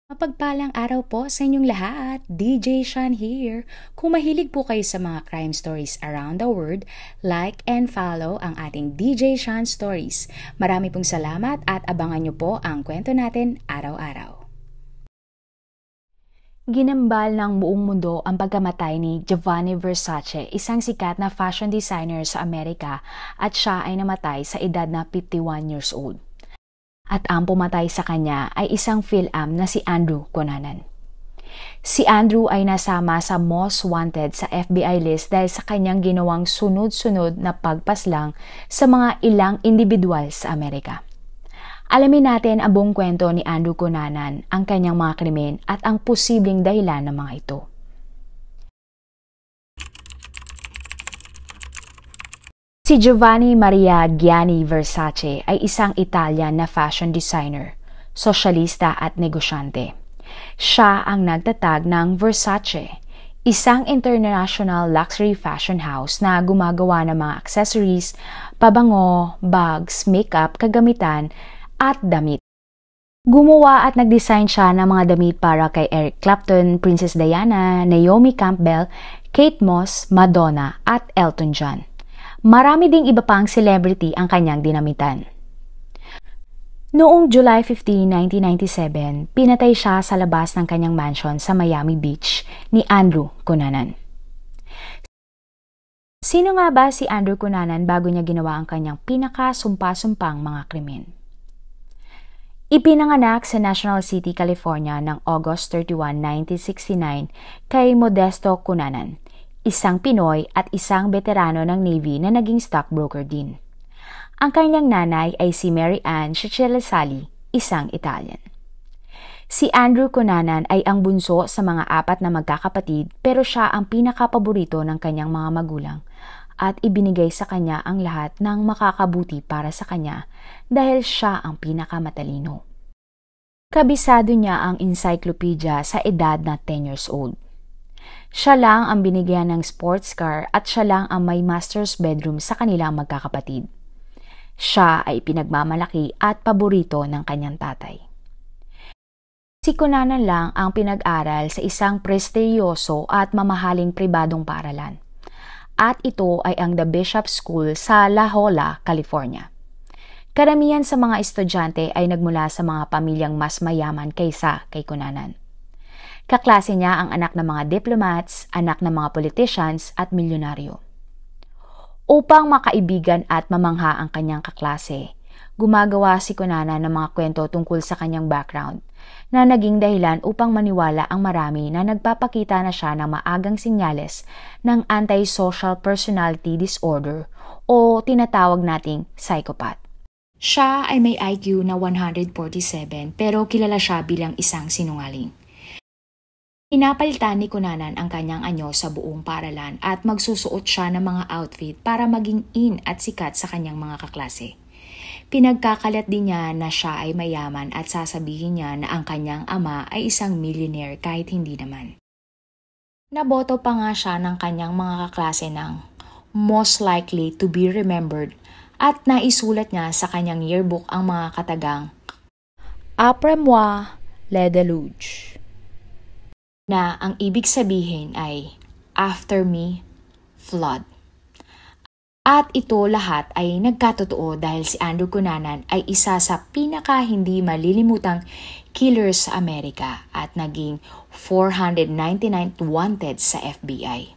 Mapagpalang araw po sa inyong lahat, DJ Sean here. Kung mahilig po kayo sa mga crime stories around the world, like and follow ang ating DJ Sean Stories. Marami pong salamat at abangan nyo po ang kwento natin araw-araw. Ginambal ng buong mundo ang pagkamatay ni Gianni Versace, isang sikat na fashion designer sa Amerika, at siya ay namatay sa edad na 51 years old. At ang pumatay sa kanya ay isang Fil-Am na si Cunanan. Si Andrew ay nasama sa most wanted sa FBI list dahil sa kanyang ginawang sunod-sunod na pagpaslang sa mga ilang individual sa Amerika. Alamin natin ang buong kwento ni Cunanan, ang kanyang mga krimen at ang posibleng dahilan ng mga ito. Si Giovanni Maria Gianni Versace ay isang Italian na fashion designer, sosyalista at negosyante. Siya ang nagtatag ng Versace, isang international luxury fashion house na gumagawa ng mga accessories, pabango, bags, makeup, kagamitan at damit. Gumawa at nag-design siya ng mga damit para kay Eric Clapton, Princess Diana, Naomi Campbell, Kate Moss, Madonna at Elton John. Marami ding iba pang celebrity ang kanyang dinamitan. Noong July 15, 1997, pinatay siya sa labas ng kanyang mansion sa Miami Beach ni Cunanan. Sino nga ba si Cunanan bago niya ginawa ang kanyang pinakasumpa-sumpang mga krimen? Ipinanganak sa National City, California ng August 31, 1969 kay Modesto Cunanan, isang Pinoy at isang veterano ng Navy na naging stockbroker din. Ang kanyang nanay ay si Mary Ann Sali, isang Italian. Si Cunanan ay ang bunso sa mga apat na magkakapatid, pero siya ang pinakapaborito ng kanyang mga magulang at ibinigay sa kanya ang lahat ng makakabuti para sa kanya dahil siya ang pinakamatalino. Kabisado niya ang encyclopedia sa edad na 10 years old. Siya lang ang binigyan ng sports car at siya lang ang may master's bedroom sa kanilang magkakapatid. Siya ay pinagmamalaki at paborito ng kanyang tatay. Si Cunanan lang ang pinag-aral sa isang prestigyoso at mamahaling pribadong paaralan. At ito ay ang The Bishop School sa La Jolla, California. Karamihan sa mga estudyante ay nagmula sa mga pamilyang mas mayaman kaysa kay Cunanan. Kaklase niya ang anak ng mga diplomats, anak ng mga politicians at milyonaryo. Upang makaibigan at mamangha ang kanyang kaklase, gumagawa si Cunanan ng mga kwento tungkol sa kanyang background na naging dahilan upang maniwala ang marami na nagpapakita na siya ng maagang senyales ng antisocial personality disorder o tinatawag nating psychopath. Siya ay may IQ na 147 pero kilala siya bilang isang sinungaling. Pinapalitan ni Cunanan ang kanyang anyo sa buong paaralan at magsusuot siya ng mga outfit para maging in at sikat sa kanyang mga kaklase. Pinagkakalat din niya na siya ay mayaman at sasabihin niya na ang kanyang ama ay isang millionaire kahit hindi naman. Naboto pa nga siya ng kanyang mga kaklase ng most likely to be remembered at naisulat niya sa kanyang yearbook ang mga katagang Après moi, le déluge, na ang ibig sabihin ay after me, flood. At ito lahat ay nagkatotoo dahil si Cunanan ay isa sa pinaka hindi malilimutang killers sa Amerika at naging 499th wanted sa FBI.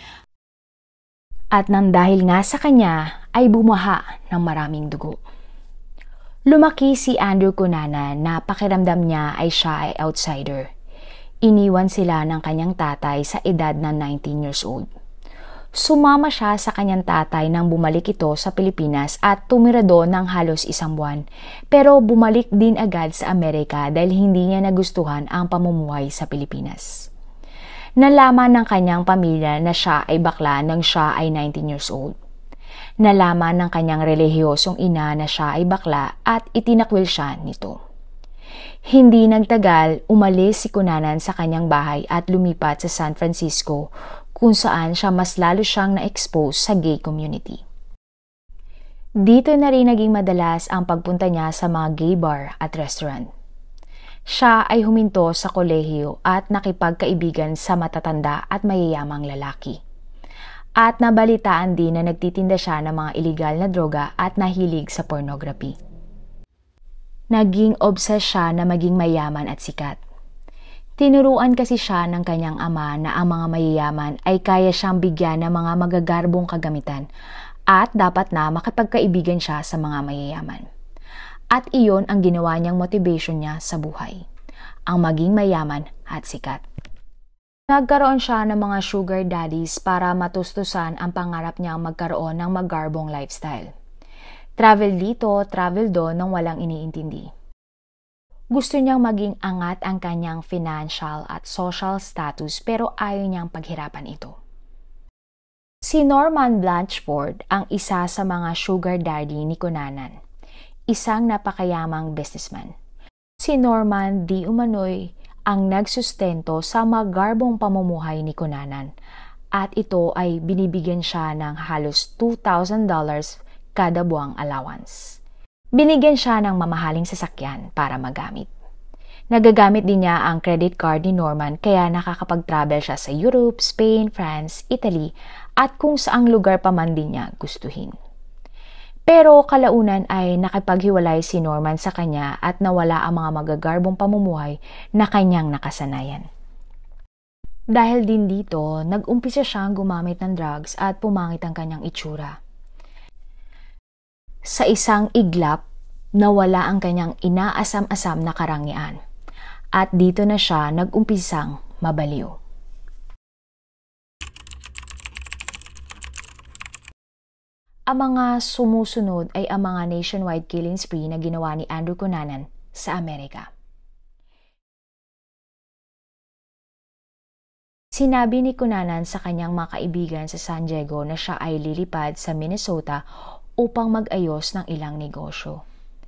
At nang dahil nga sa kanya ay bumaha ng maraming dugo. Lumaki si Cunanan na pakiramdam niya ay siya ay outsider. Iniwan sila ng kanyang tatay sa edad na 19 years old. Sumama siya sa kanyang tatay nang bumalik ito sa Pilipinas at tumira doon ng halos isang buwan. Pero bumalik din agad sa Amerika dahil hindi niya nagustuhan ang pamumuhay sa Pilipinas. Nalaman ng kanyang pamilya na siya ay bakla nang siya ay 19 years old. Nalaman ng kanyang relihiyosong ina na siya ay bakla at itinakwil siya nito. Hindi nagtagal, umalis si Cunanan sa kanyang bahay at lumipat sa San Francisco kung saan siya mas lalo siyang na-expose sa gay community. Dito na rin naging madalas ang pagpunta niya sa mga gay bar at restaurant. Siya ay huminto sa kolehiyo at nakipagkaibigan sa matatanda at mayayamang lalaki. At nabalitaan din na nagtitinda siya ng mga iligal na droga at nahilig sa pornography. Naging obsessed siya na maging mayaman at sikat. Tinuruan kasi siya ng kanyang ama na ang mga mayayaman ay kaya siyang bigyan ng mga magagarbong kagamitan at dapat na makipagkaibigan siya sa mga mayayaman. At iyon ang ginawa niyang motivation niya sa buhay, ang maging mayaman at sikat. Nagkaroon siya ng mga sugar daddies para matustusan ang pangarap niyang magkaroon ng magarbong lifestyle. Travel dito, travel doon nang walang iniintindi. Gusto niyang maging angat ang kanyang financial at social status pero ayaw niyang paghirapan ito. Si Norman Blanchford ang isa sa mga sugar daddy ni Cunanan, isang napakayamang businessman. Si Norman di umano'y ang nagsustento sa magarbong pamumuhay ni Cunanan at ito ay binibigyan siya ng halos $2,000 kada buwang allowance. Binigyan siya ng mamahaling sasakyan para magamit. Nagagamit din niya ang credit card ni Norman kaya nakakapag-travel siya sa Europe, Spain, France, Italy at kung saang lugar pa man din niya gustuhin. Pero kalaunan ay nakipaghiwalay si Norman sa kanya at nawala ang mga magagarbong pamumuhay na kanyang nakasanayan. Dahil din dito, nag-umpisa siyang gumamit ng drugs at pumangit ang kanyang itsura. Sa isang iglap, nawala ang kanyang inaasam-asam na karangyaan at dito na siya nag-umpisang mabaliw. Ang mga sumusunod ay ang mga nationwide killing spree na ginawa ni Andrew Cunanan sa Amerika. Sinabi ni Cunanan sa kanyang mga kaibigan sa San Diego na siya ay lilipad sa Minnesota upang mag-ayos ng ilang negosyo.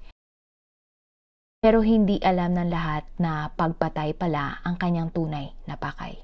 Pero hindi alam ng lahat na pagpatay pala ang kanyang tunay na pakay.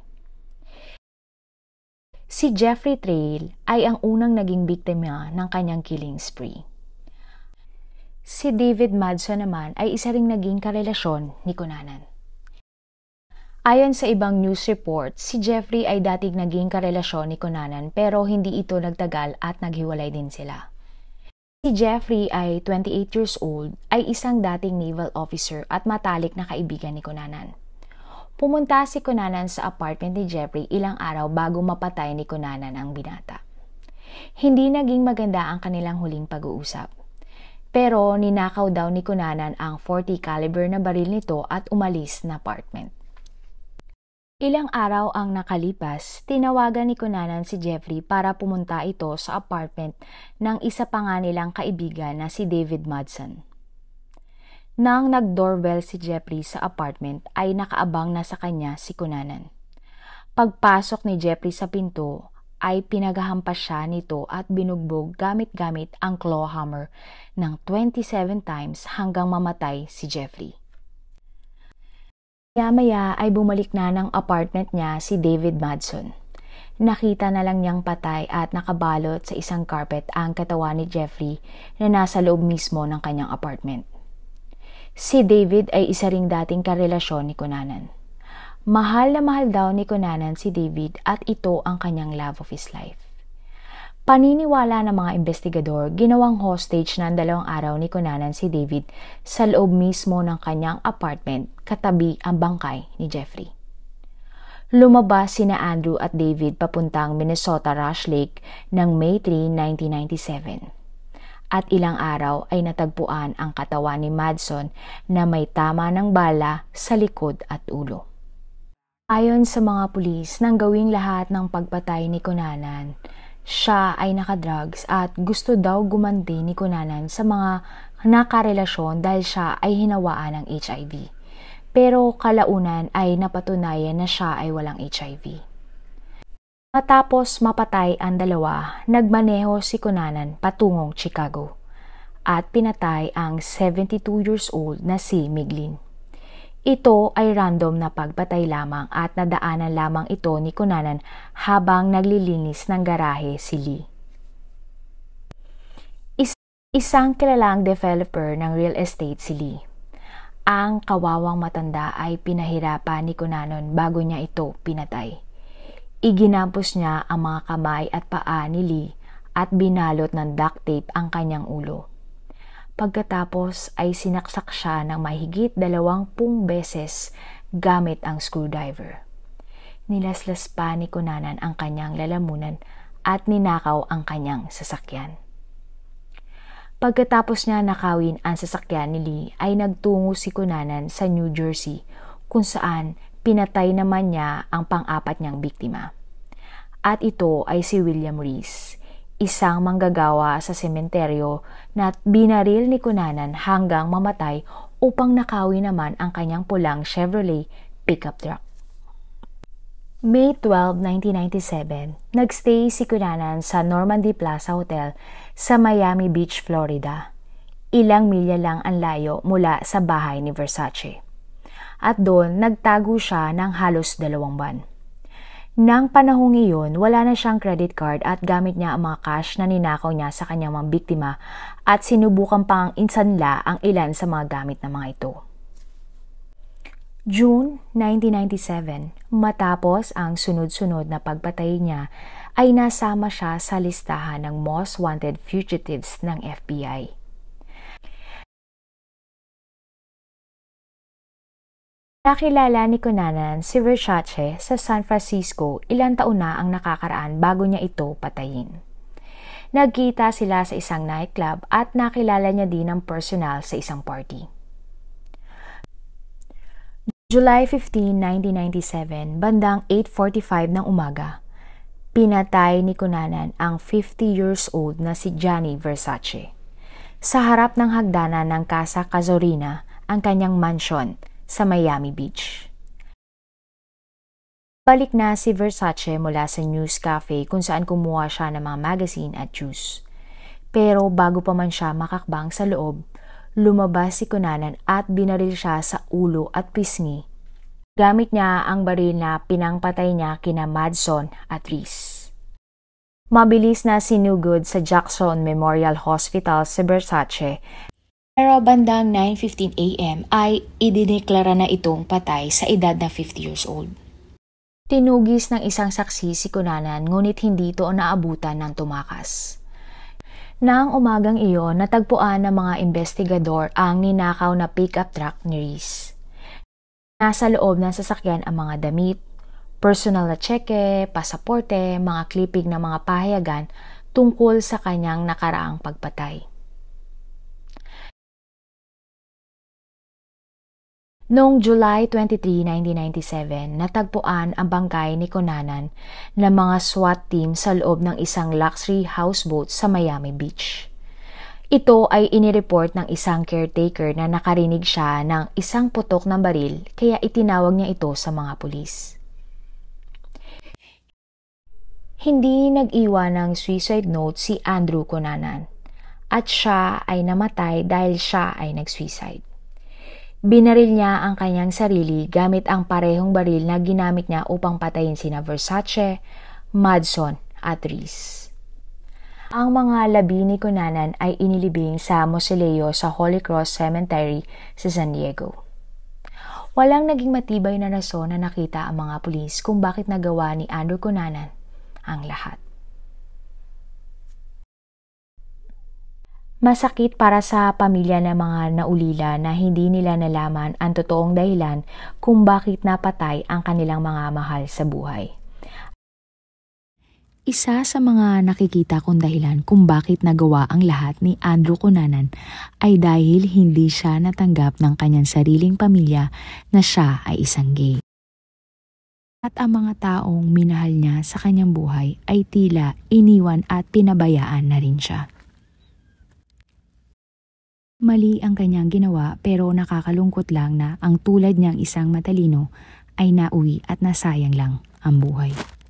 Si Jeffrey Trail ay ang unang naging biktima ng kanyang killing spree. Si David Madson naman ay isa ring naging karelasyon ni Cunanan. Ayon sa ibang news report, si Jeffrey ay dating naging karelasyon ni Cunanan pero hindi ito nagtagal at naghiwalay din sila. Si Jeffrey ay 28 years old, ay isang dating naval officer at matalik na kaibigan ni Cunanan. Pumunta si Cunanan sa apartment ni Jeffrey ilang araw bago mapatay ni Cunanan ang binata. Hindi naging maganda ang kanilang huling pag-uusap. Pero ninakaw daw ni Cunanan ang .40 caliber na baril nito at umalis na apartment. Ilang araw ang nakalipas, tinawagan ni Cunanan si Jeffrey para pumunta ito sa apartment ng isa pa nga nilang kaibigan na si David Madson. Nang nag-doorbell si Jeffrey sa apartment ay nakaabang na sa kanya si Cunanan. Pagpasok ni Jeffrey sa pinto ay pinaghahampas siya nito at binugbog gamit-gamit ang claw hammer ng 27 times hanggang mamatay si Jeffrey. Maya-maya ay bumalik na ng apartment niya si David Madson. Nakita na lang niyang patay at nakabalot sa isang carpet ang katawan ni Jeffrey na nasa loob mismo ng kanyang apartment. Si David ay isa ring dating karelasyon ni Cunanan. Mahal na mahal daw ni Cunanan si David at ito ang kanyang love of his life. Paniniwala ng mga investigador, ginawang hostage ng 2 araw ni Cunanan si David sa loob mismo ng kanyang apartment katabi ang bangkay ni Jeffrey. Lumabas sina Andrew at David papuntang Minnesota Rush Lake ng May 3, 1997. At ilang araw ay natagpuan ang katawan ni Madson na may tama ng bala sa likod at ulo. Ayon sa mga pulis, nang gawing lahat ng pagpatay ni Cunanan, siya ay nakadrugs at gusto daw gumanti ni Cunanan sa mga nakarelasyon dahil siya ay hinawaan ng HIV. Pero kalaunan ay napatunayan na siya ay walang HIV. Matapos mapatay ang dalawa, nagmaneho si Cunanan patungong Chicago at pinatay ang 72 years old na si Miglin. Ito ay random na pagpatay lamang at nadaanan lamang ito ni Cunanan habang naglilinis ng garahe si Lee. Isang kilalang developer ng real estate si Lee. Ang kawawang matanda ay pinahirapan ni Cunanan bago niya ito pinatay. Iginampos niya ang mga kamay at paa ni Lee at binalot ng duct tape ang kanyang ulo. Pagkatapos ay sinaksak siya ng mahigit 20 beses gamit ang screwdriver. Nilaslas pa ni Cunanan ang kanyang lalamunan at ninakaw ang kanyang sasakyan. Pagkatapos niya nakawin ang sasakyan ni Lee ay nagtungo si Cunanan sa New Jersey kung saan pinatay naman niya ang pang-apat niyang biktima. At ito ay si William Reese, isang manggagawa sa sementeryo na binaril ni Cunanan hanggang mamatay upang nakawin naman ang kanyang pulang Chevrolet pickup truck. May 12, 1997, nagstay si Cunanan sa Normandy Plaza Hotel sa Miami Beach, Florida. Ilang milya lang ang layo mula sa bahay ni Versace. At doon nagtago siya ng halos 2 buwan. Nang panahong iyon, wala na siyang credit card at gamit niya ang mga cash na ninakaw niya sa kanyang mga biktima at sinubukan pang insanla ang ilan sa mga gamit ng mga ito. June 1997, matapos ang sunod-sunod na pagpatay niya, ay nasama siya sa listahan ng most wanted fugitives ng FBI. Nakilala ni Cunanan si Versace sa San Francisco ilang taon na ang nakakaraan bago niya ito patayin. Nagkita sila sa isang nightclub at nakilala niya din ng personal sa isang party. July 15, 1997, bandang 8:45 ng umaga, pinatay ni Cunanan ang 50 years old na si Gianni Versace. Sa harap ng hagdanan ng Casa Casuarina, ang kanyang mansion sa Miami Beach. Balik na si Versace mula sa news cafe kung saan kumuha siya ng mga magazine at juice. Pero bago pa man siya makakbang sa loob, lumabas si Cunanan at binaril siya sa ulo at pisngi. Gamit niya ang baril na pinangpatay niya kina Madson at Reese. Mabilis na sinugod sa Jackson Memorial Hospital si Versace, pero bandang 9:15 a.m. ay idineklara na itong patay sa edad na 50 years old. Tinugis ng isang saksi si Cunanan ngunit hindi ito naabutan ng tumakas. Nang umagang iyon, natagpuan ng mga investigador ang ninakaw na pickup truck ni Reese. Nasa loob ng sasakyan ang mga damit, personal na tseke, pasaporte, mga klipig ng mga pahayagan tungkol sa kanyang nakaraang pagpatay. Noong July 23, 1997, natagpuan ang bangkay ni Cunanan ng mga SWAT team sa loob ng isang luxury houseboat sa Miami Beach. Ito ay inireport ng isang caretaker na nakarinig siya ng isang putok ng baril kaya itinawag niya ito sa mga pulis. Hindi nag-iwan ng suicide note si Andrew Cunanan at siya ay namatay dahil siya ay nag-suicide. Binaril niya ang kanyang sarili gamit ang parehong baril na ginamit niya upang patayin sina Versace, Madson at Reese. Ang mga labi ni Cunanan ay inilibing sa mausoleo sa Holy Cross Cemetery sa San Diego. Walang naging matibay na rason na nakita ang mga pulis kung bakit nagawa ni Andrew Cunanan ang lahat. Masakit para sa pamilya ng mga naulila na hindi nila nalaman ang totoong dahilan kung bakit napatay ang kanilang mga mahal sa buhay. Isa sa mga nakikita kong dahilan kung bakit nagawa ang lahat ni Andrew Cunanan ay dahil hindi siya natanggap ng kanyang sariling pamilya na siya ay isang gay. At ang mga taong minahal niya sa kanyang buhay ay tila iniwan at pinabayaan na rin siya. Mali ang kanyang ginawa pero nakakalungkot lang na ang tulad niyang isang matalino ay nauwi at nasayang lang ang buhay.